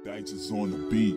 Geizes on the beat.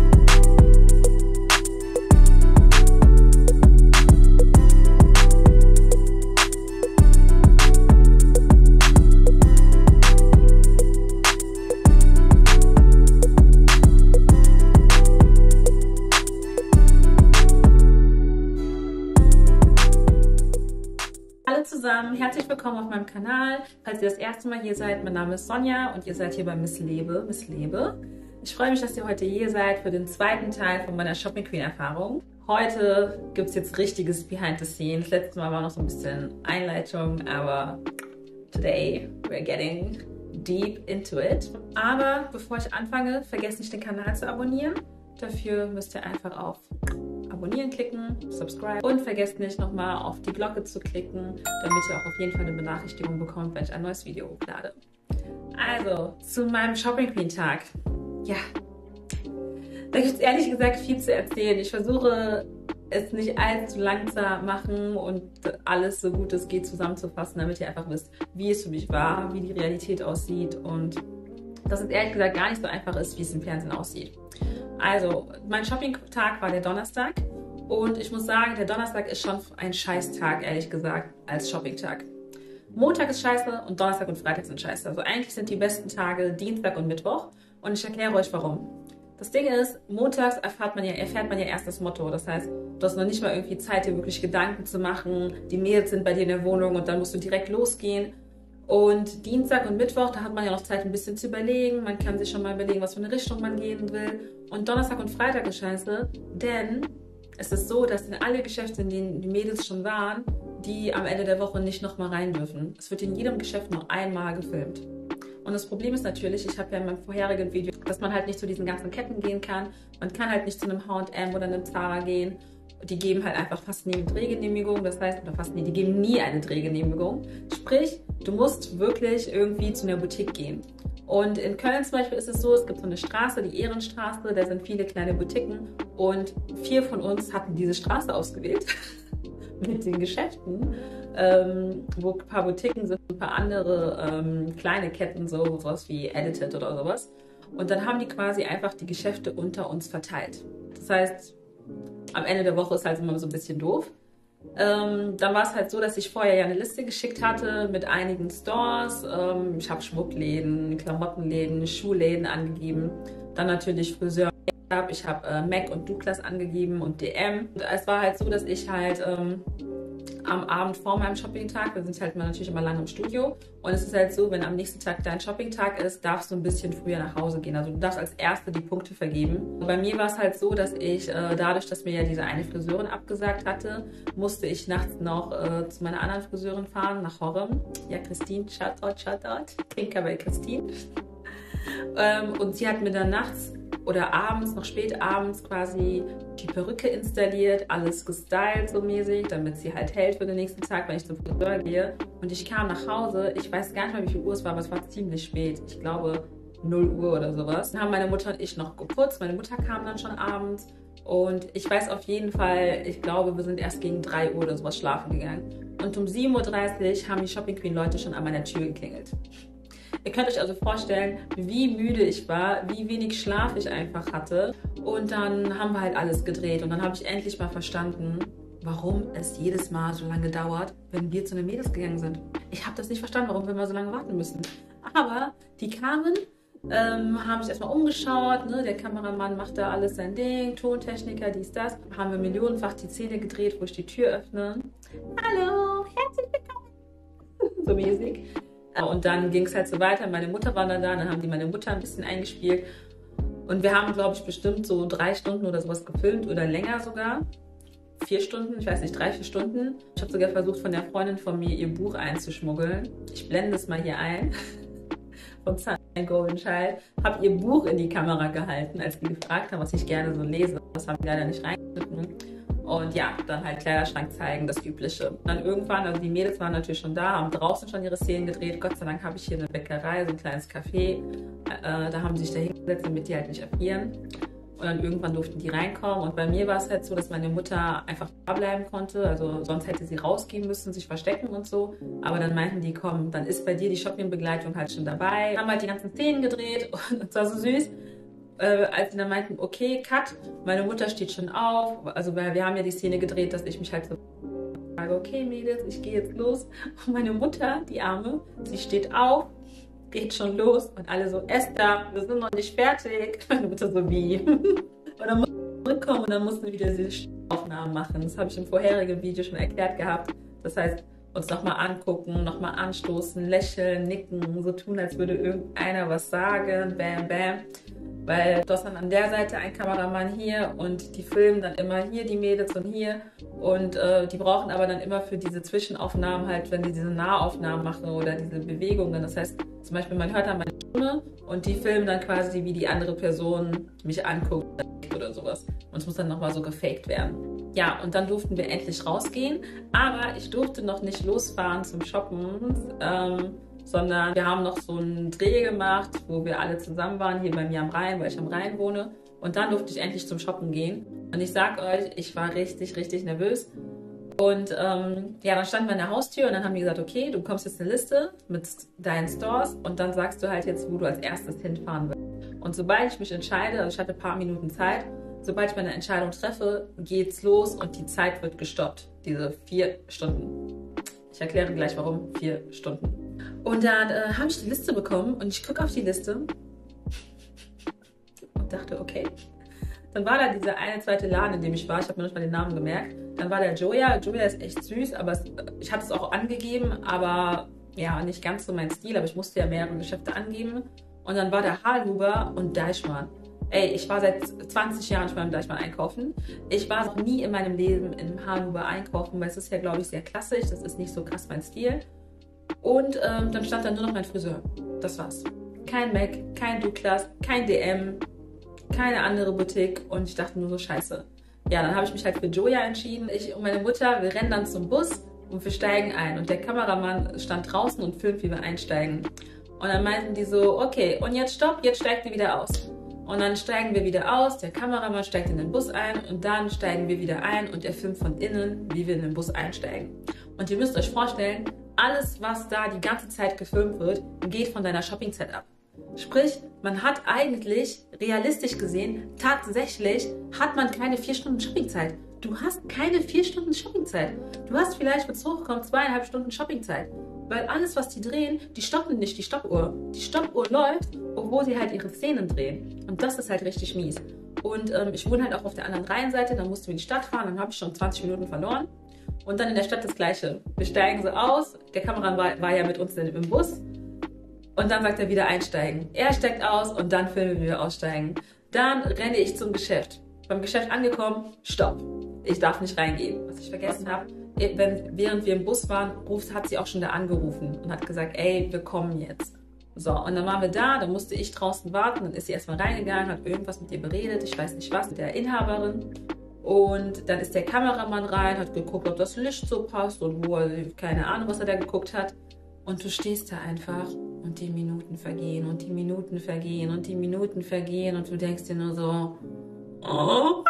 Hallo zusammen, herzlich willkommen auf meinem Kanal. Falls ihr das erste Mal hier seid, mein Name ist Sonja und ihr seid hier bei Miss Lebe. Ich freue mich, dass ihr heute hier seid für den zweiten Teil von meiner Shopping Queen Erfahrung. Heute gibt es jetzt richtiges Behind the Scenes. Letztes Mal war noch so ein bisschen Einleitung, aber today we're getting deep into it. Aber bevor ich anfange, vergesst nicht den Kanal zu abonnieren. Dafür müsst ihr einfach auf Abonnieren klicken, Subscribe und vergesst nicht nochmal auf die Glocke zu klicken, damit ihr auch auf jeden Fall eine Benachrichtigung bekommt, wenn ich ein neues Video hochlade. Also, zu meinem Shopping Queen Tag. Ja, da gibt es ehrlich gesagt viel zu erzählen. Ich versuche es nicht allzu lang zu machen und alles so gut es geht zusammenzufassen, damit ihr einfach wisst, wie es für mich war, wie die Realität aussieht und dass es ehrlich gesagt gar nicht so einfach ist, wie es im Fernsehen aussieht. Also, mein Shopping-Tag war der Donnerstag und ich muss sagen, der Donnerstag ist schon ein Scheißtag, ehrlich gesagt, als Shopping-Tag. Montag ist scheiße und Donnerstag und Freitag sind scheiße. Also eigentlich sind die besten Tage Dienstag und Mittwoch und ich erkläre euch warum. Das Ding ist, montags erfährt man ja erst das Motto. Das heißt, du hast noch nicht mal irgendwie Zeit, dir wirklich Gedanken zu machen. Die Mädels sind bei dir in der Wohnung und dann musst du direkt losgehen. Und Dienstag und Mittwoch, da hat man ja noch Zeit, ein bisschen zu überlegen. Man kann sich schon mal überlegen, was für eine Richtung man gehen will. Und Donnerstag und Freitag ist scheiße, denn es ist so, dass in alle Geschäfte, in denen die Mädels schon waren, die am Ende der Woche nicht nochmal rein dürfen. Es wird in jedem Geschäft nur einmal gefilmt. Und das Problem ist natürlich, ich habe ja in meinem vorherigen Video, dass man halt nicht zu diesen ganzen Ketten gehen kann. Man kann halt nicht zu einem H&M oder einem Zara gehen. Die geben halt einfach fast nie eine Drehgenehmigung, das heißt, oder fast nie, die geben nie eine Drehgenehmigung. Sprich, du musst wirklich irgendwie zu einer Boutique gehen. Und in Köln zum Beispiel ist es so, es gibt so eine Straße, die Ehrenstraße, da sind viele kleine Boutiquen und 4 von uns hatten diese Straße ausgewählt mit den Geschäften, wo ein paar Boutiquen sind, ein paar andere kleine Ketten, sowas wie Edited oder sowas. Und dann haben die quasi einfach die Geschäfte unter uns verteilt. Das heißt, am Ende der Woche ist halt immer so ein bisschen doof. Dann war es halt so, dass ich vorher ja eine Liste geschickt hatte mit einigen Stores. Ich habe Schmuckläden, Klamottenläden, Schuhläden angegeben. Dann natürlich Friseur. Ich habe MAC und Douglas angegeben und DM. Und es war halt so, dass ich halt am Abend vor meinem Shopping-Tag, wir sind halt natürlich immer lange im Studio, und es ist halt so, wenn am nächsten Tag dein Shopping-Tag ist, darfst du ein bisschen früher nach Hause gehen. Also du darfst als Erste die Punkte vergeben. Bei mir war es halt so, dass ich, dadurch, dass mir ja diese eine Friseurin abgesagt hatte, musste ich nachts noch zu meiner anderen Friseurin fahren, nach Horrem. Ja, Christine, Shoutout, Trinker bei Christine. Und sie hat mir dann nachts oder abends, noch spät abends quasi die Perücke installiert, alles gestylt so mäßig, damit sie halt hält für den nächsten Tag, wenn ich zum Friseur gehe. Und ich kam nach Hause, ich weiß gar nicht mehr, wie viel Uhr es war, aber es war ziemlich spät. Ich glaube 0 Uhr oder sowas. Dann haben meine Mutter und ich noch geputzt, meine Mutter kam dann schon abends. Und ich weiß auf jeden Fall, ich glaube, wir sind erst gegen 3 Uhr oder sowas schlafen gegangen. Und um 7:30 Uhr haben die Shopping Queen Leute schon an meiner Tür geklingelt. Ihr könnt euch also vorstellen, wie müde ich war, wie wenig Schlaf ich einfach hatte. Und dann haben wir halt alles gedreht. Und dann habe ich endlich mal verstanden, warum es jedes Mal so lange dauert, wenn wir zu den Mädels gegangen sind. Ich habe das nicht verstanden, warum wir mal so lange warten müssen. Aber die kamen, haben sich erstmal umgeschaut, ne? Der Kameramann macht da alles sein Ding, Tontechniker, dies, das. Haben wir millionenfach die Szene gedreht, wo ich die Tür öffne. Hallo, herzlich willkommen. So mäßig. Und dann ging es halt so weiter, meine Mutter war dann haben die meine Mutter ein bisschen eingespielt. Und wir haben, glaube ich, bestimmt so 3 Stunden oder sowas gefilmt oder länger sogar. 4 Stunden, ich weiß nicht, 3, 4 Stunden. Ich habe sogar versucht, von der Freundin von mir ihr Buch einzuschmuggeln. Ich blende es mal hier ein. Von Sunshine Golden Child. Habe ihr Buch in die Kamera gehalten, als die gefragt haben, was ich gerne so lese. Das haben die leider nicht reingeschnitten. Und ja, dann halt Kleiderschrank zeigen, das Übliche. Dann irgendwann, also die Mädels waren natürlich schon da, haben draußen schon ihre Szenen gedreht. Gott sei Dank habe ich hier eine Bäckerei, so ein kleines Café. Da haben sie sich da hingesetzt, damit die halt nicht erfrieren. Und dann irgendwann durften die reinkommen. Und bei mir war es halt so, dass meine Mutter einfach da bleiben konnte. Also sonst hätte sie rausgehen müssen, sich verstecken und so. Aber dann meinten die, komm, dann ist bei dir die Shoppingbegleitung halt schon dabei. Haben halt die ganzen Szenen gedreht und es war so süß. als sie dann meinten, okay, Cut, meine Mutter steht schon auf. Also wir haben ja die Szene gedreht, dass ich mich halt so sage, okay Mädels, ich gehe jetzt los. Und meine Mutter, die Arme, sie steht auf, geht schon los und alle so, Esther, wir sind noch nicht fertig. Meine Mutter so, wie? Und dann mussten wir zurückkommen und dann mussten wir wieder diese Aufnahmen machen. Das habe ich im vorherigen Video schon erklärt gehabt. Das heißt, uns nochmal angucken, nochmal anstoßen, lächeln, nicken, so tun, als würde irgendeiner was sagen, bam, bam. Weil du hast dann an der Seite einen Kameramann hier und die filmen dann immer hier die Mädels und hier. Und die brauchen aber dann immer für diese Zwischenaufnahmen halt, wenn die diese Nahaufnahmen machen oder diese Bewegungen. Das heißt, zum Beispiel man hört dann meine Stimme und die filmen dann quasi, wie die andere Person mich anguckt oder sowas. Und es muss dann nochmal so gefaked werden. Ja, und dann durften wir endlich rausgehen. Aber ich durfte noch nicht losfahren zum Shoppen, sondern wir haben noch so einen Dreh gemacht, wo wir alle zusammen waren, hier bei mir am Rhein, weil ich am Rhein wohne. Und dann durfte ich endlich zum Shoppen gehen. Und ich sag euch, ich war richtig, richtig nervös. Und ja, dann standen wir an der Haustür und dann haben die gesagt, okay, du bekommst jetzt eine Liste mit deinen Stores und dann sagst du halt jetzt, wo du als erstes hinfahren willst. Und sobald ich mich entscheide, also ich hatte ein paar Minuten Zeit, sobald ich meine Entscheidung treffe, geht's los und die Zeit wird gestoppt. Diese 4 Stunden. Ich erkläre gleich, warum 4 Stunden. Und dann habe ich die Liste bekommen und ich gucke auf die Liste und dachte, okay. Dann war da dieser eine zweite Laden, in dem ich war. Ich habe mir nicht mal den Namen gemerkt. Dann war der Joya. Joya ist echt süß, aber ich hatte es auch angegeben, aber ja, nicht ganz so mein Stil. Aber ich musste ja mehrere Geschäfte angeben. Und dann war der Hallhuber und Deichmann. Ey, ich war seit 20 Jahren schon beim Deichmann einkaufen. Ich war noch nie in meinem Leben im Hallhuber einkaufen, weil es ist ja, glaube ich, sehr klassisch. Das ist nicht so krass mein Stil. Und dann stand da nur noch mein Friseur. Das war's. Kein Mac, kein Douglas, kein DM, keine andere Boutique. Und ich dachte nur so, scheiße. Ja, dann habe ich mich halt für Joya entschieden. Ich und meine Mutter, wir rennen dann zum Bus und wir steigen ein. Und der Kameramann stand draußen und filmt, wie wir einsteigen. Und dann meinten die so, okay, und jetzt stopp, jetzt steigt ihr wieder aus. Und dann steigen wir wieder aus, der Kameramann steigt in den Bus ein und dann steigen wir wieder ein und er filmt von innen, wie wir in den Bus einsteigen. Und ihr müsst euch vorstellen, alles, was da die ganze Zeit gefilmt wird, geht von deiner Shoppingzeit ab. Sprich, man hat eigentlich, realistisch gesehen, tatsächlich hat man keine 4 Stunden Shoppingzeit. Du hast keine 4 Stunden Shoppingzeit. Du hast vielleicht, wenn es hochkommt, 2,5 Stunden Shoppingzeit. Weil alles, was die drehen, die stoppen nicht die Stoppuhr. Die Stoppuhr läuft, obwohl sie halt ihre Szenen drehen. Und das ist halt richtig mies. Und ich wohne halt auch auf der anderen Rheinseite, dann mussten wir in die Stadt fahren, dann habe ich schon 20 Minuten verloren. Und dann in der Stadt das Gleiche. Wir steigen so aus, der Kameramann war ja mit uns im Bus. Und dann sagt er wieder einsteigen. Er steigt aus und dann filmen wir wieder aussteigen. Dann renne ich zum Geschäft. Beim Geschäft angekommen, stopp. Ich darf nicht reingehen. Was ich vergessen habe, während wir im Bus waren, hat sie auch schon da angerufen und hat gesagt, ey, wir kommen jetzt. So, und dann waren wir da, dann musste ich draußen warten, dann ist sie erstmal reingegangen, hat irgendwas mit ihr beredet, ich weiß nicht was, mit der Inhaberin. Und dann ist der Kameramann rein, hat geguckt, ob das Licht so passt und wo er, keine Ahnung, was er da geguckt hat. Und du stehst da einfach und die Minuten vergehen und die Minuten vergehen und die Minuten vergehen und du denkst dir nur so, oh,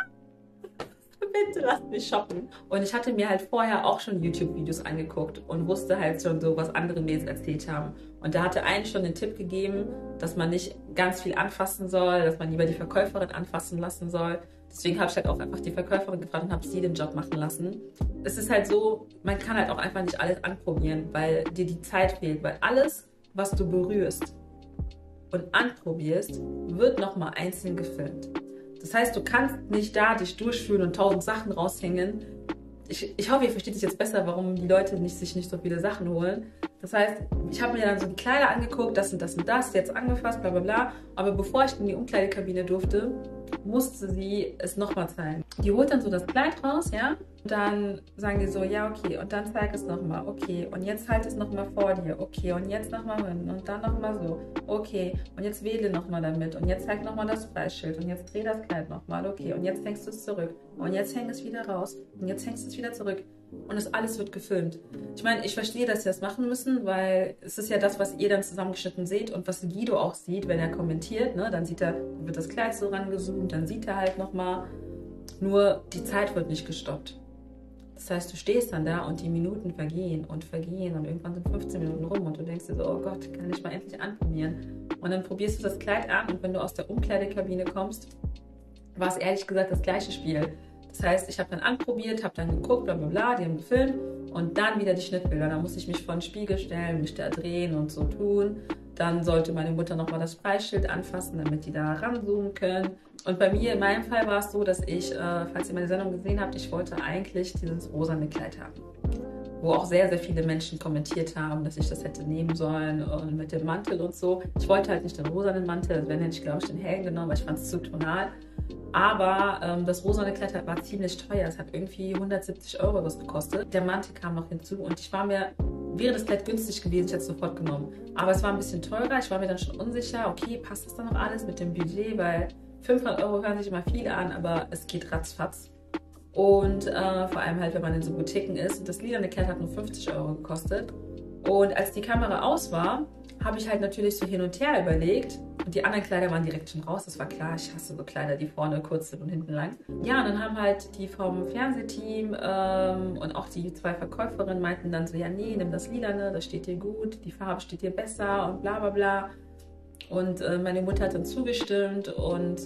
bitte lass mich shoppen. Und ich hatte mir halt vorher auch schon YouTube-Videos angeguckt und wusste halt schon so, was andere Mädels erzählt haben. Und da hatte einen schon den Tipp gegeben, dass man nicht ganz viel anfassen soll, dass man lieber die Verkäuferin anfassen lassen soll. Deswegen habe ich halt auch einfach die Verkäuferin gefragt und habe sie den Job machen lassen. Es ist halt so, man kann halt auch einfach nicht alles anprobieren, weil dir die Zeit fehlt. Weil alles, was du berührst und anprobierst, wird nochmal einzeln gefilmt. Das heißt, du kannst nicht da dich durchfühlen und 1000 Sachen raushängen. Ich hoffe, ihr versteht es jetzt besser, warum die Leute sich nicht so viele Sachen holen. Das heißt, ich habe mir dann so die Kleider angeguckt, das und das und das, jetzt angefasst, bla bla bla. Aber bevor ich in die Umkleidekabine durfte, musste sie es nochmal zeigen. Die holt dann so das Kleid raus, ja. Und dann sagen die so, ja, okay, und dann zeig es nochmal, okay. Und jetzt halt es nochmal vor dir, okay. Und jetzt nochmal hin und dann nochmal so, okay. Und jetzt wähle nochmal damit und jetzt zeig nochmal das Preisschild und jetzt dreh das Kleid nochmal, okay. Und jetzt hängst du es zurück und jetzt häng es wieder raus und jetzt hängst du es wieder zurück. Und das alles wird gefilmt. Ich meine, ich verstehe, dass sie das machen müssen, weil es ist ja das, was ihr dann zusammengeschnitten seht und was Guido auch sieht, wenn er kommentiert. Ne? Dann wird das Kleid so rangezoomt, dann sieht er halt nochmal. Nur die Zeit wird nicht gestoppt. Das heißt, du stehst dann da und die Minuten vergehen und vergehen und irgendwann sind 15 Minuten rum und du denkst dir so, oh Gott, kann ich mal endlich anprobieren. Und dann probierst du das Kleid an und wenn du aus der Umkleidekabine kommst, war es ehrlich gesagt das gleiche Spiel. Das heißt, ich habe dann anprobiert, habe dann geguckt, bla bla bla, die haben gefilmt und dann wieder die Schnittbilder. Da musste ich mich vor den Spiegel stellen, mich da drehen und so tun. Dann sollte meine Mutter nochmal das Preisschild anfassen, damit die da ranzoomen können. Und bei mir, in meinem Fall war es so, dass ich, falls ihr meine Sendung gesehen habt, ich wollte eigentlich dieses rosane Kleid haben. Wo auch sehr, sehr viele Menschen kommentiert haben, dass ich das hätte nehmen sollen und mit dem Mantel und so. Ich wollte halt nicht den rosanen Mantel, also wenn hätte ich, glaube ich, den hellen genommen, weil ich fand es zu tonal. Aber das rosane Kleid war ziemlich teuer. Es hat irgendwie 170 € was gekostet. Der Mantel kam noch hinzu und ich war mir, wäre das Kleid günstig gewesen, ich hätte es sofort genommen. Aber es war ein bisschen teurer. Ich war mir dann schon unsicher, okay, passt das dann noch alles mit dem Budget? Weil 500 € hören sich immer viel an, aber es geht ratzfatz. Und vor allem halt, wenn man in so Boutiquen ist. Und das lilane Kleid hat nur 50 € gekostet. Und als die Kamera aus war, habe ich halt natürlich so hin und her überlegt. Und die anderen Kleider waren direkt schon raus. Das war klar, ich hasse so Kleider, die vorne kurz sind und hinten lang. Ja, und dann haben halt die vom Fernsehteam und auch die 2 Verkäuferinnen meinten dann so, ja nee, nimm das Lilane, das steht dir gut, die Farbe steht dir besser und bla bla bla. Und meine Mutter hat dann zugestimmt und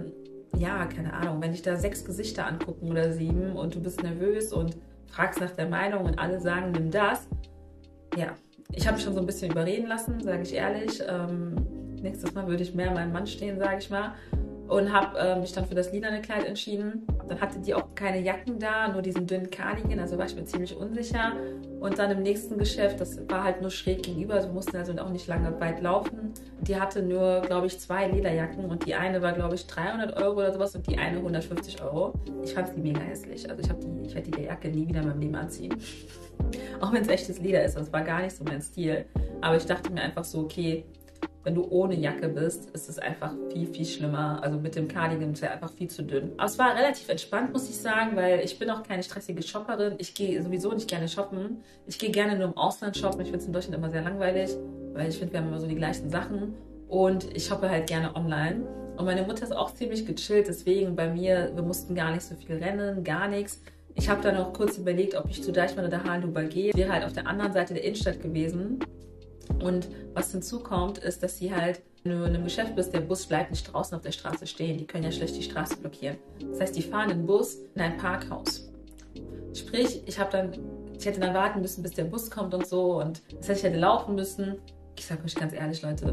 ja, keine Ahnung, wenn dich da 6 Gesichter angucken oder 7 und du bist nervös und fragst nach der Meinung und alle sagen, nimm das. Ja, ich habe mich schon so ein bisschen überreden lassen, sage ich ehrlich. Nächstes Mal würde ich mehr meinem Mann stehen, sage ich mal. Und habe mich dann für das lilane Kleid entschieden. Dann hatte die auch keine Jacken da, nur diesen dünnen Cardigan, also war ich mir ziemlich unsicher. Und dann im nächsten Geschäft, das war halt nur schräg gegenüber, also wir mussten also auch nicht lange weit laufen. Die hatte nur, glaube ich, 2 Lederjacken und die eine war, glaube ich, 300 € oder sowas und die eine 150 €. Ich fand die mega hässlich, also ich werde die Jacke nie wieder in meinem Leben anziehen. Auch wenn es echtes Leder ist, das war gar nicht so mein Stil. Aber ich dachte mir einfach so, okay, wenn du ohne Jacke bist, ist es einfach viel, viel schlimmer. Also mit dem Cardigan ist er einfach viel zu dünn. Aber es war relativ entspannt, muss ich sagen, weil ich bin auch keine stressige Shopperin. Ich gehe sowieso nicht gerne shoppen. Ich gehe gerne nur im Ausland shoppen. Ich finde es in Deutschland immer sehr langweilig, weil ich finde, wir haben immer so die gleichen Sachen. Und ich shoppe halt gerne online. Und meine Mutter ist auch ziemlich gechillt, deswegen bei mir, wir mussten gar nicht so viel rennen, gar nichts. Ich habe dann noch kurz überlegt, ob ich zu Deichmann oder Hahnhuber gehe. Wäre halt auf der anderen Seite der Innenstadt gewesen. Und was hinzukommt, ist, dass sie halt, wenn du in einem Geschäft bist, der Bus bleibt nicht draußen auf der Straße stehen. Die können ja schlecht die Straße blockieren. Das heißt, die fahren den Bus in ein Parkhaus. Sprich, ich hätte dann warten müssen, bis der Bus kommt und so. Und das heißt, ich hätte laufen müssen. Ich sage euch ganz ehrlich, Leute,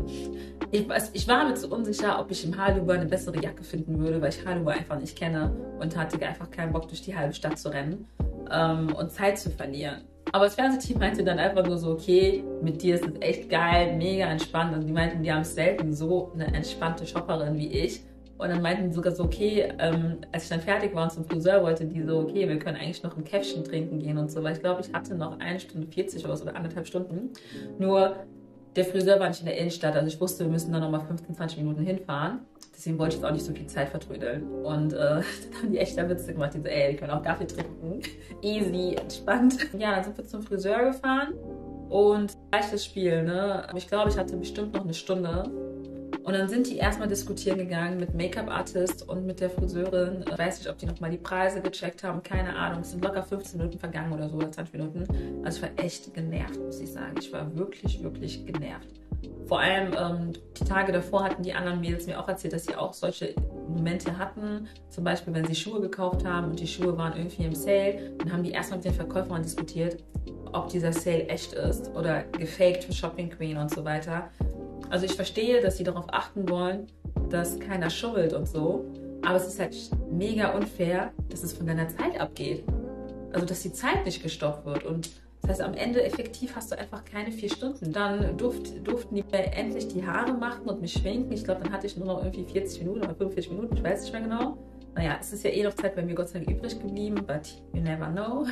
ich war mir zu unsicher, ob ich im Hahnhuber eine bessere Jacke finden würde, weil ich Hahnhuber einfach nicht kenne und hatte einfach keinen Bock, durch die halbe Stadt zu rennen und Zeit zu verlieren. Aber das Fernsehteam meinte dann einfach nur so, okay, mit dir ist es echt geil, mega entspannt. Und die meinten, die haben selten so eine entspannte Shopperin wie ich. Und dann meinten die sogar so, okay, als ich dann fertig war und zum Friseur wollte, die so, okay, wir können eigentlich noch ein Käffchen trinken gehen und so. Weil ich glaube, ich hatte noch 1 Stunde 40 oder so, oder 1,5 Stunden. Nur der Friseur war nicht in der Innenstadt, also ich wusste, wir müssen dann nochmal 15, 20 Minuten hinfahren. Deswegen wollte ich jetzt auch nicht so viel Zeit vertrödeln. Und dann haben die echt da Witze gemacht, die so, ey, wir können auch Kaffee trinken. Easy, entspannt. Ja, dann sind wir zum Friseur gefahren und gleiches Spiel, ne? Ich glaube, ich hatte bestimmt noch 1 Stunde. Und dann sind die erstmal diskutieren gegangen mit Make-up-Artist und mit der Friseurin. Ich weiß nicht, ob die nochmal die Preise gecheckt haben, keine Ahnung. Es sind locker 15 Minuten vergangen oder so, oder 20 Minuten. Also ich war echt genervt, muss ich sagen. Ich war wirklich, wirklich genervt. Vor allem die Tage davor hatten die anderen Mädels mir auch erzählt, dass sie auch solche Momente hatten. Zum Beispiel, wenn sie Schuhe gekauft haben und die Schuhe waren irgendwie im Sale. Dann haben die erstmal mit den Verkäufern diskutiert, ob dieser Sale echt ist oder gefaked für Shopping Queen und so weiter. Also ich verstehe, dass sie darauf achten wollen, dass keiner schummelt und so. Aber es ist halt mega unfair, dass es von deiner Zeit abgeht. Also dass die Zeit nicht gestoppt wird. Und das heißt, am Ende effektiv hast du einfach keine 4 Stunden. Dann durften die mir endlich die Haare machen und mich schminken. Ich glaube, dann hatte ich nur noch irgendwie 40 Minuten oder 45 Minuten, ich weiß nicht mehr genau. Naja, es ist ja eh noch Zeit bei mir Gott sei Dank übrig geblieben, but you never know.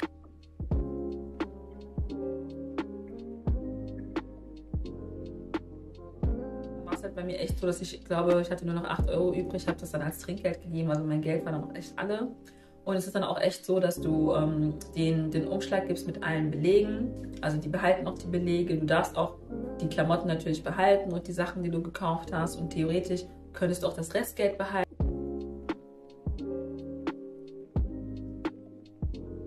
War es halt bei mir echt so, dass ich glaube, ich hatte nur noch 8 € übrig, habe das dann als Trinkgeld gegeben, also mein Geld war dann auch echt alle. Und es ist dann auch echt so, dass du den Umschlag gibst mit allen Belegen. Also die behalten auch die Belege. Du darfst auch die Klamotten natürlich behalten und die Sachen, die du gekauft hast. Und theoretisch könntest du auch das Restgeld behalten.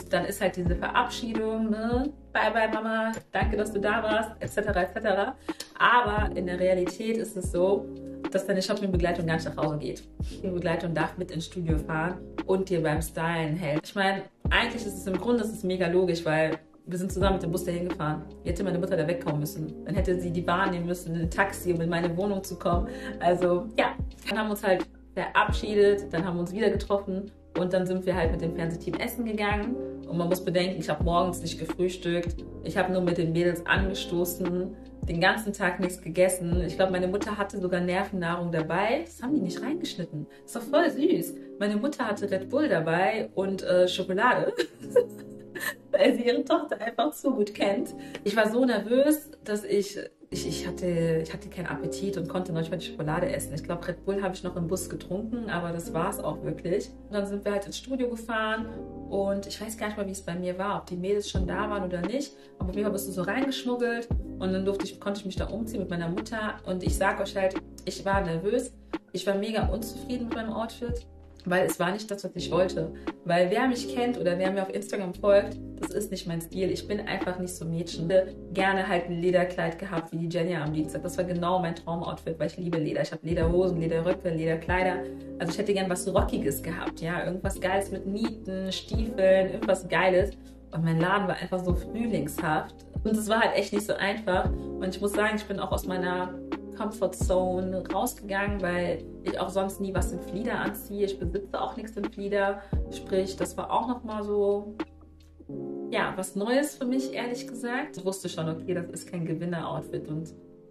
Und dann ist halt diese Verabschiedung, ne? Bye bye Mama, danke, dass du da warst, etc. etc. Aber in der Realität ist es so, dass deine Shoppingbegleitung gar nicht nach Hause geht. Die Begleitung darf mit ins Studio fahren und dir beim Stylen hält. Ich meine, eigentlich ist es im Grunde mega logisch, weil wir sind zusammen mit dem Bus dahin gefahren. Wie hätte meine Mutter da wegkommen müssen? Dann hätte sie die Bahn nehmen müssen, ein Taxi, um in meine Wohnung zu kommen. Also ja, dann haben wir uns halt verabschiedet, dann haben wir uns wieder getroffen und dann sind wir halt mit dem Fernsehteam essen gegangen. Und man muss bedenken, ich habe morgens nicht gefrühstückt. Ich habe nur mit den Mädels angestoßen, den ganzen Tag nichts gegessen. Ich glaube, meine Mutter hatte sogar Nervennahrung dabei. Das haben die nicht reingeschnitten. Das ist doch voll süß. Meine Mutter hatte Red Bull dabei und Schokolade. Weil sie ihre Tochter einfach so gut kennt. Ich war so nervös, dass ich hatte keinen Appetit und konnte noch nicht mal die Schokolade essen. Ich glaube, Red Bull habe ich noch im Bus getrunken, aber das war es auch wirklich. Und dann sind wir halt ins Studio gefahren und ich weiß gar nicht mal, wie es bei mir war, ob die Mädels schon da waren oder nicht. Aber auf jeden Fall bist du so reingeschmuggelt und dann konnte ich mich da umziehen mit meiner Mutter. Und ich sage euch halt, ich war nervös. Ich war mega unzufrieden mit meinem Outfit. Weil es war nicht das, was ich wollte. Weil wer mich kennt oder wer mir auf Instagram folgt, das ist nicht mein Stil. Ich bin einfach nicht so Mädchen. Ich hätte gerne halt ein Lederkleid gehabt, wie die Jenny am Dienstag. Das war genau mein Traumoutfit, weil ich liebe Leder. Ich habe Lederhosen, Lederröcke, Lederkleider. Also ich hätte gern was Rockiges gehabt, ja. Irgendwas Geiles mit Nieten, Stiefeln, irgendwas Geiles. Und mein Laden war einfach so frühlingshaft. Und es war halt echt nicht so einfach. Und ich muss sagen, ich bin auch aus meiner Comfort Zone rausgegangen, weil ich auch sonst nie was in Flieder anziehe. Ich besitze auch nichts in Flieder. Sprich, das war auch nochmal so, ja, was Neues für mich, ehrlich gesagt. Ich wusste schon, okay, das ist kein Gewinner-Outfit und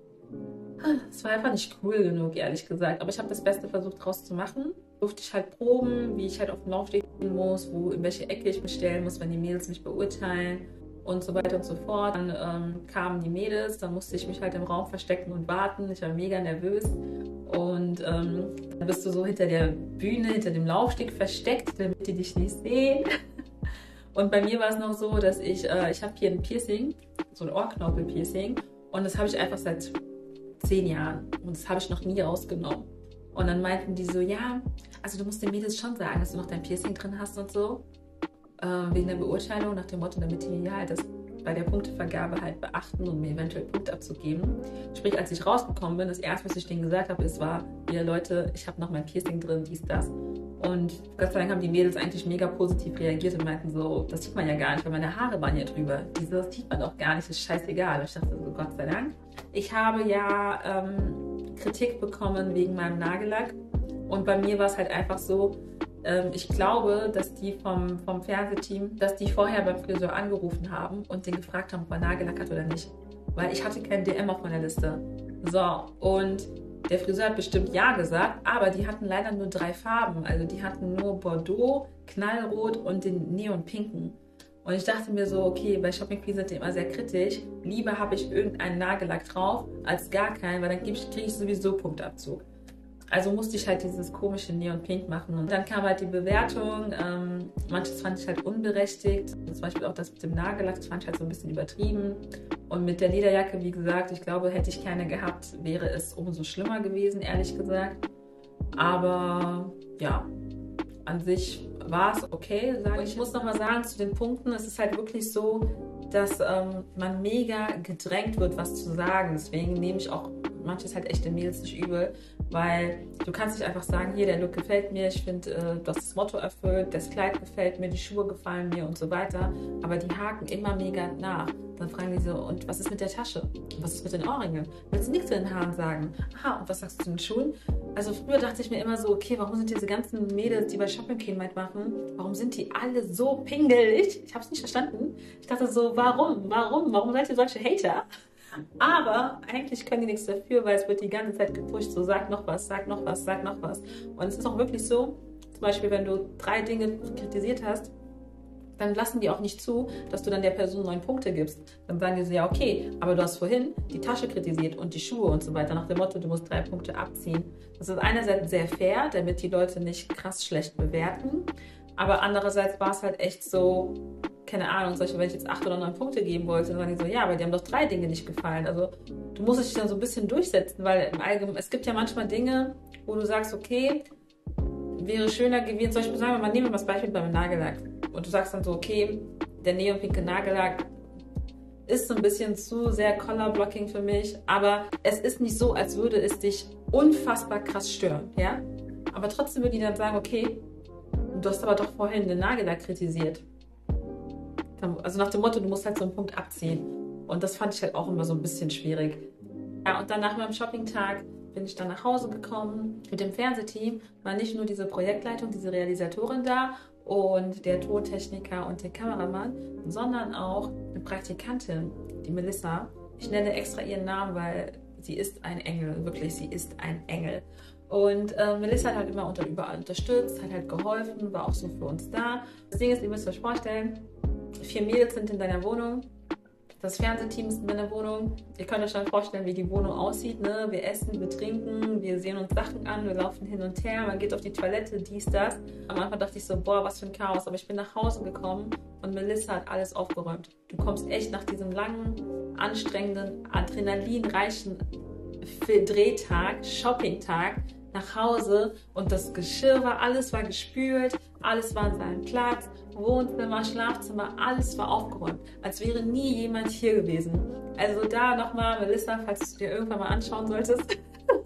es war einfach nicht cool genug, ehrlich gesagt. Aber ich habe das Beste versucht, draus zu machen. Durfte ich halt proben, wie ich halt auf den Laufsteg gehen muss, in welche Ecke ich mich stellen muss, wenn die Mädels mich beurteilen. Und so weiter und so fort. Dann kamen die Mädels, dann musste ich mich halt im Raum verstecken und warten. Ich war mega nervös. Und dann bist du so hinter der Bühne, hinter dem Laufsteg versteckt, damit die dich nicht sehen. Und bei mir war es noch so, dass ich habe hier ein Piercing, so ein Ohrknorpel-Piercing. Und das habe ich einfach seit 10 Jahren. Und das habe ich noch nie rausgenommen. Und dann meinten die so, ja, also du musst den Mädels schon sagen, dass du noch dein Piercing drin hast und so. Wegen der Beurteilung nach dem Motto, damit die halt das bei der Punktevergabe halt beachten und mir eventuell Punkte abzugeben. Sprich, als ich rausgekommen bin, das erste, was ich denen gesagt habe, war, ihr Leute, ich habe noch mein Piercing drin, dies, das. Und Gott sei Dank haben die Mädels eigentlich mega positiv reagiert und meinten so, das sieht man ja gar nicht, weil meine Haare waren ja drüber. Das sieht man doch gar nicht, das ist scheißegal. Und ich dachte so, Gott sei Dank. Ich habe ja Kritik bekommen wegen meinem Nagellack und bei mir war es halt einfach so, ich glaube, dass die vom Fernsehteam, dass die vorher beim Friseur angerufen haben und den gefragt haben, ob er Nagellack hat oder nicht. Weil ich hatte keinen DM auf meiner Liste. So, und der Friseur hat bestimmt ja gesagt, aber die hatten leider nur 3 Farben. Also die hatten nur Bordeaux, Knallrot und den Neonpinken. Und ich dachte mir so, okay, bei Shopping Queen sind die immer sehr kritisch. Lieber habe ich irgendeinen Nagellack drauf, als gar keinen, weil dann kriege ich sowieso Punktabzug. Also musste ich halt dieses komische Neon-Pink machen. Und dann kam halt die Bewertung. Manches fand ich halt unberechtigt. Zum Beispiel auch das mit dem Nagellack, das fand ich halt so ein bisschen übertrieben. Und mit der Lederjacke, wie gesagt, ich glaube, hätte ich keine gehabt, wäre es umso schlimmer gewesen, ehrlich gesagt. Aber ja, an sich war es okay. Und ich muss nochmal sagen, zu den Punkten, es ist halt wirklich so, dass man mega gedrängt wird, was zu sagen. Deswegen nehme ich auch manches halt echt den Mädels nicht übel, weil du kannst nicht einfach sagen, hier, der Look gefällt mir, ich finde, du hast das Motto erfüllt, das Kleid gefällt mir, die Schuhe gefallen mir und so weiter, aber die haken immer mega nach. Dann fragen die so, und was ist mit der Tasche? Und was ist mit den Ohrringen? Willst du nichts zu den Haaren sagen? Aha, und was sagst du zu den Schuhen? Also früher dachte ich mir immer so, okay, warum sind diese ganzen Mädels, die bei Shopping Queen mitmachen, warum sind die alle so pingelig? Ich habe es nicht verstanden. Ich dachte so, warum seid ihr solche Hater? Aber eigentlich können die nichts dafür, weil es wird die ganze Zeit gepusht, so sag noch was, sag noch was, sag noch was. Und es ist auch wirklich so, zum Beispiel, wenn du 3 Dinge kritisiert hast, dann lassen die auch nicht zu, dass du dann der Person 9 Punkte gibst. Dann sagen die so, ja okay, aber du hast vorhin die Tasche kritisiert und die Schuhe und so weiter, nach dem Motto, du musst 3 Punkte abziehen. Das ist einerseits sehr fair, damit die Leute nicht krass schlecht bewerten, aber andererseits war es halt echt so, keine Ahnung, wenn ich jetzt 8 oder 9 Punkte geben wollte, dann sagen die so, ja, aber die haben doch 3 Dinge nicht gefallen. Also du musst dich dann so ein bisschen durchsetzen, weil im Allgemeinen, es gibt ja manchmal Dinge, wo du sagst, okay, wäre schöner gewesen, zum Beispiel sagen wir mal, nehmen wir mal das Beispiel beim Nagellack. Und du sagst dann so, okay, der neonpinke Nagellack ist so ein bisschen zu sehr Color-Blocking für mich, aber es ist nicht so, als würde es dich unfassbar krass stören, ja? Aber trotzdem würde ich dann sagen, okay, du hast aber doch vorhin den Nagellack kritisiert. Also nach dem Motto, du musst halt so einen Punkt abziehen. Und das fand ich halt auch immer so ein bisschen schwierig. Ja, und dann nach meinem Shoppingtag bin ich dann nach Hause gekommen. Mit dem Fernsehteam war nicht nur diese Projektleitung, diese Realisatorin da und der Tontechniker und der Kameramann, sondern auch eine Praktikantin, die Melissa. Ich nenne extra ihren Namen, weil sie ist ein Engel, wirklich, sie ist ein Engel. Und Melissa hat halt immer überall unterstützt, hat halt geholfen, war auch so für uns da. Das Ding ist, ihr müsst euch vorstellen, 4 Mädels sind in deiner Wohnung. Das Fernsehteam ist in meiner Wohnung. Ihr könnt euch dann vorstellen, wie die Wohnung aussieht. Ne? Wir essen, wir trinken, wir sehen uns Sachen an, wir laufen hin und her, man geht auf die Toilette, dies, das. Am Anfang dachte ich so, boah, was für ein Chaos. Aber ich bin nach Hause gekommen und Melissa hat alles aufgeräumt. Du kommst echt nach diesem langen, anstrengenden, adrenalinreichen Drehtag, Shoppingtag nach Hause und das Geschirr alles war gespült, alles war an seinem Platz, Wohnzimmer, Schlafzimmer, alles war aufgeräumt, als wäre nie jemand hier gewesen. Also da nochmal, Melissa, falls du dir irgendwann mal anschauen solltest,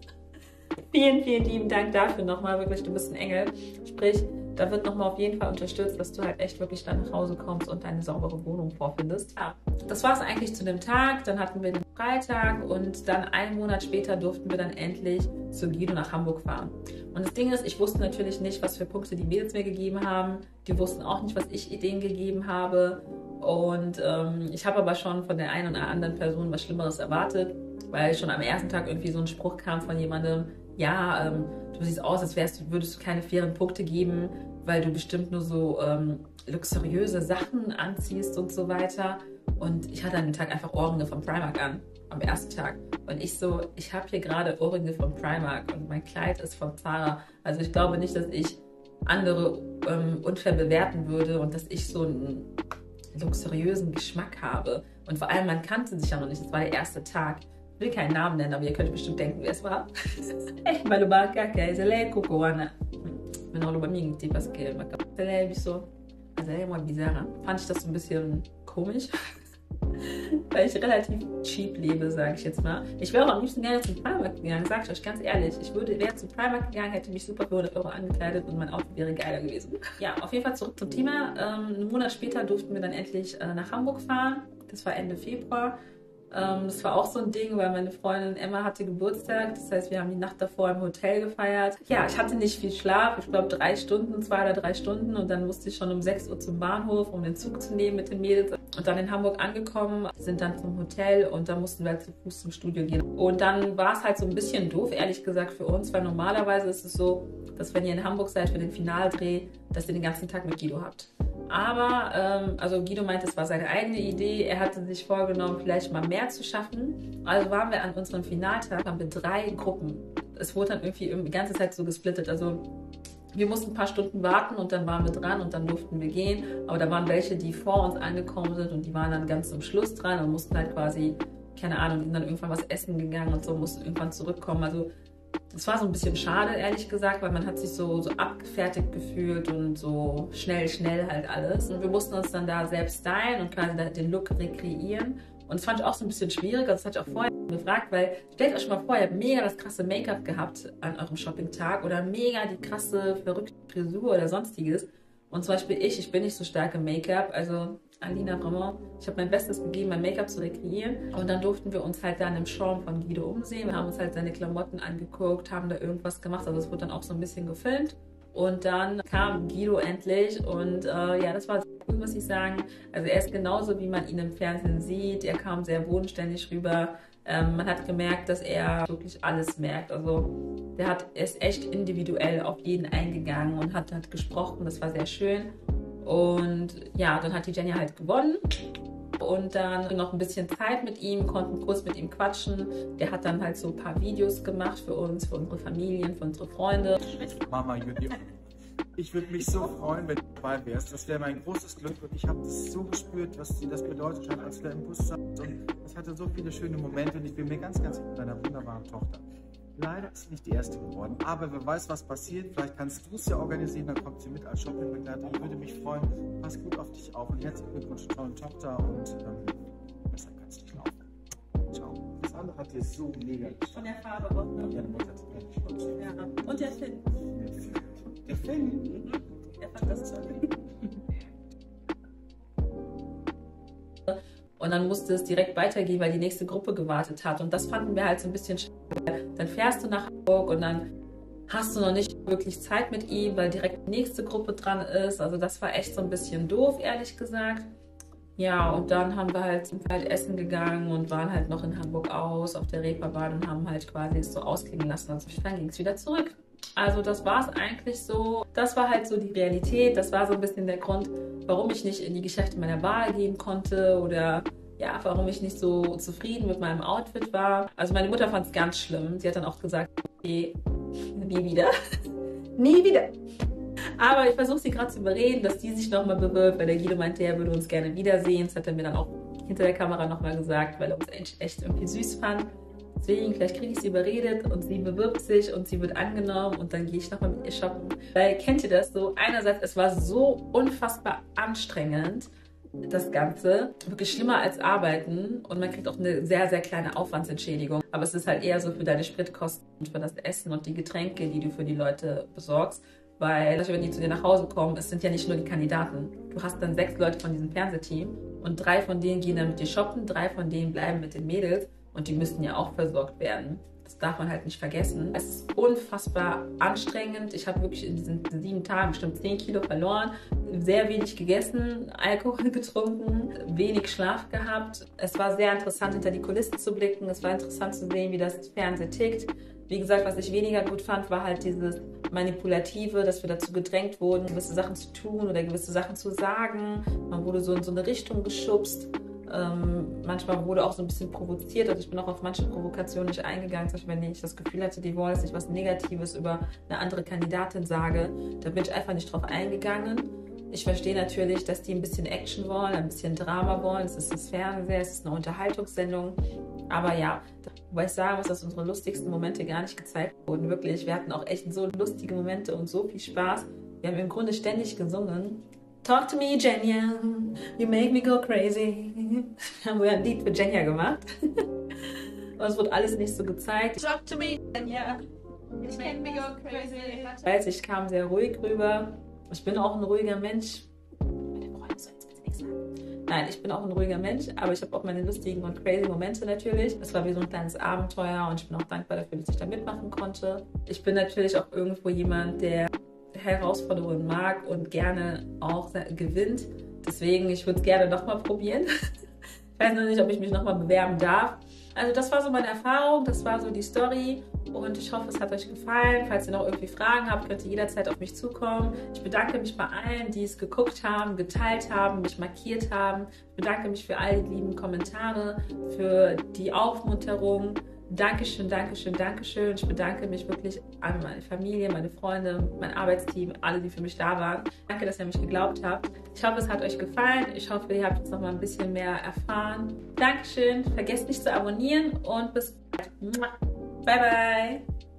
vielen, vielen lieben Dank dafür nochmal, wirklich, du bist ein Engel. Sprich, da wird nochmal auf jeden Fall unterstützt, dass du halt echt wirklich dann nach Hause kommst und deine saubere Wohnung vorfindest. Ja, das war es eigentlich zu dem Tag. Dann hatten wir den Freitag und dann einen Monat später durften wir dann endlich zu Guido nach Hamburg fahren. Und das Ding ist, ich wusste natürlich nicht, was für Punkte die Mädels mir gegeben haben. Die wussten auch nicht, was ich Ideen gegeben habe. Und ich habe aber schon von der einen oder anderen Person was Schlimmeres erwartet, weil schon am ersten Tag irgendwie so ein Spruch kam von jemandem, ja, du siehst aus, als würdest du keine fairen Punkte geben, weil du bestimmt nur so luxuriöse Sachen anziehst und so weiter. Und ich hatte an dem Tag einfach Ohrringe von Primark an, am ersten Tag. Und ich so, ich habe hier gerade Ohrringe von Primark und mein Kleid ist von Zara. Also ich glaube nicht, dass ich andere unfair bewerten würde und dass ich so einen luxuriösen Geschmack habe. Und vor allem, man kannte sich ja noch nicht, das war der erste Tag. Ich will keinen Namen nennen, aber ihr könnt bestimmt denken, wer es war. Ich meine, fand ich das so ein bisschen komisch, weil ich relativ cheap lebe, sage ich jetzt mal. Ich wäre auch am liebsten gerne zum Primark gegangen, sage ich euch ganz ehrlich. Ich wäre zum Primark gegangen, hätte mich super für 100 € angekleidet und mein Outfit wäre geiler gewesen. Ja, auf jeden Fall zurück zum Thema. Einen Monat später durften wir dann endlich nach Hamburg fahren. Das war Ende Februar. Das war auch so ein Ding, weil meine Freundin Emma hatte Geburtstag. Das heißt, wir haben die Nacht davor im Hotel gefeiert. Ja, ich hatte nicht viel Schlaf. Ich glaube 2 oder 3 Stunden. Und dann musste ich schon um 6 Uhr zum Bahnhof, um den Zug zu nehmen mit den Mädels. Und dann in Hamburg angekommen, sind dann zum Hotel und dann mussten wir halt zu Fuß zum Studio gehen. Und dann war es halt so ein bisschen doof, ehrlich gesagt, für uns, weil normalerweise ist es so, dass wenn ihr in Hamburg seid für den Finaldreh, dass ihr den ganzen Tag mit Guido habt. Aber, also Guido meinte, es war seine eigene Idee. Er hatte sich vorgenommen, vielleicht mal mehr zu schaffen. Also waren wir an unserem Finaltag, haben wir 3 Gruppen. Es wurde dann irgendwie die ganze Zeit so gesplittet. Also wir mussten ein paar Stunden warten und dann waren wir dran und dann durften wir gehen. Aber da waren welche, die vor uns angekommen sind und die waren dann ganz zum Schluss dran und mussten halt quasi, keine Ahnung, die sind dann irgendwann was essen gegangen und so, mussten irgendwann zurückkommen. Also das war so ein bisschen schade, ehrlich gesagt, weil man hat sich so abgefertigt gefühlt und so schnell halt alles. Und wir mussten uns dann da selbst stylen und quasi den Look rekreieren. Und das fand ich auch so ein bisschen schwierig, das hatte ich auch vorher gefragt, weil stellt euch mal vor, ihr habt mega das krasse Make-up gehabt an eurem Shoppingtag oder mega die krasse, verrückte Frisur oder sonstiges. Und zum Beispiel ich bin nicht so stark im Make-up, also Alina Ramon, ich habe mein Bestes gegeben, mein Make-up zu rekreieren. Und dann durften wir uns halt dann im Showroom von Guido umsehen. Wir haben uns halt seine Klamotten angeguckt, haben da irgendwas gemacht, also es wurde dann auch so ein bisschen gefilmt. Und dann kam Guido endlich und ja, das war cool, muss ich sagen. Also er ist genauso, wie man ihn im Fernsehen sieht. Er kam sehr bodenständig rüber. Man hat gemerkt, dass er wirklich alles merkt. Also er ist echt individuell auf jeden eingegangen und hat gesprochen. Das war sehr schön. Und ja, dann hat die Jenny halt gewonnen. Und dann noch ein bisschen Zeit mit ihm, konnten kurz mit ihm quatschen. Der hat dann halt so ein paar Videos gemacht für uns, für unsere Familien, für unsere Freunde. Mama Julia, ich würde mich so freuen, wenn du dabei wärst. Das wäre mein großes Glück und ich habe das so gespürt, was dir das bedeutet hat, als wir im Bus saßen. Und es hatte so viele schöne Momente und ich bin mir ganz, ganz sicher deiner wunderbaren Tochter. Leider ist sie nicht die erste geworden, aber wer weiß, was passiert. Vielleicht kannst du es ja organisieren, dann kommt sie mit als Shoppingbegleiterin. Ich würde mich freuen. Pass gut auf dich auf und herzlichen Glückwunsch zur tollen Tochter und besser kannst du nicht laufen. Ciao. Das andere hat dir so mega gefallen. Von der Farbe auch, ne? Ja, Mutter hat es Ja. Und der Finn. Der Finn? Er fand das toll. Und dann musste es direkt weitergehen, weil die nächste Gruppe gewartet hat. Und das fanden wir halt so ein bisschen schade. Dann fährst du nach Hamburg und dann hast du noch nicht wirklich Zeit mit ihm, weil direkt die nächste Gruppe dran ist. Also das war echt so ein bisschen doof, ehrlich gesagt. Ja, und dann sind wir halt essen gegangen und waren halt noch in Hamburg auf der Reeperbahn und haben halt quasi es so ausklingen lassen. Und dann ging es wieder zurück. Also das war es eigentlich so. Das war halt so die Realität. Das war so ein bisschen der Grund, warum ich nicht in die Geschäfte meiner Wahl gehen konnte oder ja, warum ich nicht so zufrieden mit meinem Outfit war. Also meine Mutter fand es ganz schlimm. Sie hat dann auch gesagt, okay, nie wieder. Nie wieder. Aber ich versuche sie gerade zu überreden, dass die sich nochmal bewirbt, weil der Guido meinte, er würde uns gerne wiedersehen. Das hat er mir dann auch hinter der Kamera nochmal gesagt, weil er uns echt irgendwie süß fand. Deswegen, vielleicht kriege ich sie überredet und sie bewirbt sich und sie wird angenommen und dann gehe ich nochmal mit ihr shoppen. Weil, kennt ihr das so? Einerseits, es war so unfassbar anstrengend, das Ganze. Wirklich schlimmer als Arbeiten und man kriegt auch eine sehr, sehr kleine Aufwandsentschädigung. Aber es ist halt eher so für deine Spritkosten und für das Essen und die Getränke, die du für die Leute besorgst. Weil, wenn die zu dir nach Hause kommen, es sind ja nicht nur die Kandidaten. Du hast dann 6 Leute von diesem Fernsehteam und 3 von denen gehen dann mit dir shoppen, 3 von denen bleiben mit den Mädels. Und die müssten ja auch versorgt werden. Das darf man halt nicht vergessen. Es ist unfassbar anstrengend. Ich habe wirklich in diesen 7 Tagen bestimmt 10 Kilo verloren. Sehr wenig gegessen, Alkohol getrunken, wenig Schlaf gehabt. Es war sehr interessant, hinter die Kulissen zu blicken. Es war interessant zu sehen, wie das Fernsehen tickt. Wie gesagt, was ich weniger gut fand, war halt dieses Manipulative, dass wir dazu gedrängt wurden, gewisse Sachen zu tun oder gewisse Sachen zu sagen. Man wurde so in so eine Richtung geschubst. Manchmal wurde auch so ein bisschen provoziert, also ich bin auch auf manche Provokationen nicht eingegangen, zum Beispiel wenn ich das Gefühl hatte, die wollen, dass ich was Negatives über eine andere Kandidatin sage, da bin ich einfach nicht drauf eingegangen. Ich verstehe natürlich, dass die ein bisschen Action wollen, ein bisschen Drama wollen, es ist das Fernsehen, es ist eine Unterhaltungssendung, aber ja, wobei ich sagen muss, dass unsere lustigsten Momente gar nicht gezeigt wurden, wirklich, wir hatten auch echt so lustige Momente und so viel Spaß, wir haben im Grunde ständig gesungen. Talk to me, Jenya, you make me go crazy. Haben wir ein Lied für Jenya gemacht. Und es wurde alles nicht so gezeigt. Talk to me, Jenya, you make me go crazy. Ich kam sehr ruhig rüber. Ich bin auch ein ruhiger Mensch. Meine Freunde sollen jetzt bitte nichts sagen. Nein, ich bin auch ein ruhiger Mensch, aber ich habe auch meine lustigen und crazy Momente natürlich. Es war wie so ein kleines Abenteuer und ich bin auch dankbar dafür, dass ich da mitmachen konnte. Ich bin natürlich auch irgendwo jemand, der Herausforderungen mag und gerne auch gewinnt. Deswegen, ich würde es gerne nochmal probieren. Ich weiß noch nicht, ob ich mich nochmal bewerben darf. Also das war so meine Erfahrung, das war so die Story und ich hoffe, es hat euch gefallen. Falls ihr noch irgendwie Fragen habt, könnt ihr jederzeit auf mich zukommen. Ich bedanke mich bei allen, die es geguckt haben, geteilt haben, mich markiert haben. Ich bedanke mich für all die lieben Kommentare, für die Aufmunterung. Dankeschön, Dankeschön, Dankeschön. Ich bedanke mich wirklich an meine Familie, meine Freunde, mein Arbeitsteam, alle, die für mich da waren. Danke, dass ihr an mich geglaubt habt. Ich hoffe, es hat euch gefallen. Ich hoffe, ihr habt jetzt noch mal ein bisschen mehr erfahren. Dankeschön. Vergesst nicht zu abonnieren und bis bald. Bye, bye.